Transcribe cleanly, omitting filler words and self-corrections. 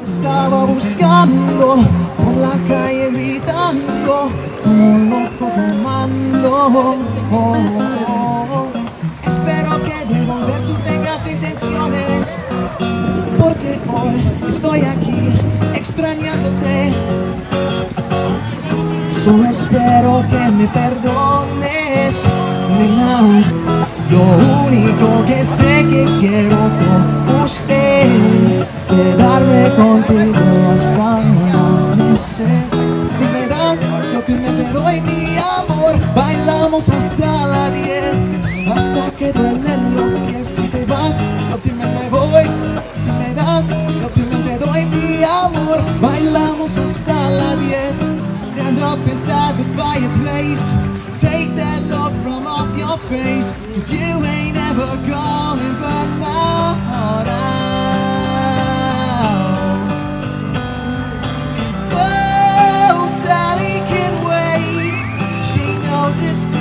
Estaba buscando por la calle gritando como un loco tomando. Espero que de volver tú tengas intenciones, porque hoy estoy aquí extrañándote. Solo espero que me perdones, nena. Lo único que sé que quiero con usted, quedarme contigo hasta el amanecer. Si me das, yo te doy mi amor. Bailamos hasta la 10, hasta que duelen los pies. Si te vas, yo me voy. Si me das, yo te doy mi amor. Bailamos hasta la 10. Stand up inside the fireplace. Take that look from off your face, 'cause you ain't ever gonna burn my heart out. And so Sally can wait. She knows it's